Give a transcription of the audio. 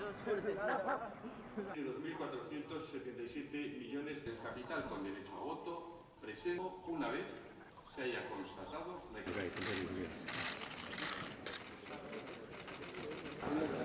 De 2.477 millones de capital con derecho a voto presente una vez se haya constatado la